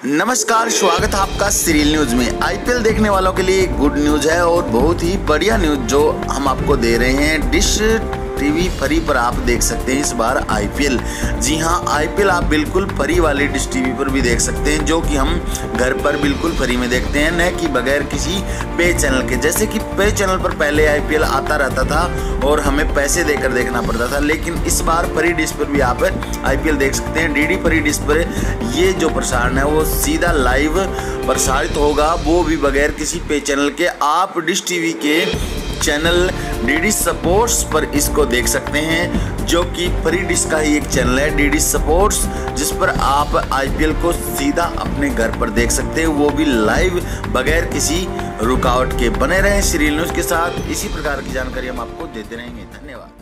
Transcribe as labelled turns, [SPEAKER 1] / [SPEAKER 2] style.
[SPEAKER 1] नमस्कार, स्वागत है आपका सीरियल न्यूज में। आईपीएल देखने वालों के लिए गुड न्यूज है और बहुत ही बढ़िया न्यूज जो हम आपको दे रहे हैं। डिश टीवी फ्री पर आप देख सकते हैं इस बार आईपीएल। जी हां, आईपीएल आप बिल्कुल फ्री वाले डिश टीवी पर भी देख सकते हैं, जो कि हम घर पर बिल्कुल फ्री में देखते हैं, न कि बगैर किसी पे चैनल के। जैसे कि पे चैनल पर पहले आईपीएल आता रहता था और हमें पैसे देकर देखना पड़ता था, लेकिन इस बार फ्री डिश पर भी आप आईपीएल देख सकते हैं। डीडी फ्री डिश पर ये जो प्रसारण है वो सीधा लाइव प्रसारित होगा, वो भी बगैर किसी पे चैनल के। आप डिश टीवी के चैनल डीडी स्पोर्ट्स पर इसको देख सकते हैं, जो कि फ्री डिश का ही एक चैनल है डीडी स्पोर्ट्स, जिस पर आप आईपीएल को सीधा अपने घर पर देख सकते हैं, वो भी लाइव बगैर किसी रुकावट के। बने रहें सीरियल न्यूज के साथ, इसी प्रकार की जानकारी हम आपको देते रहेंगे। धन्यवाद।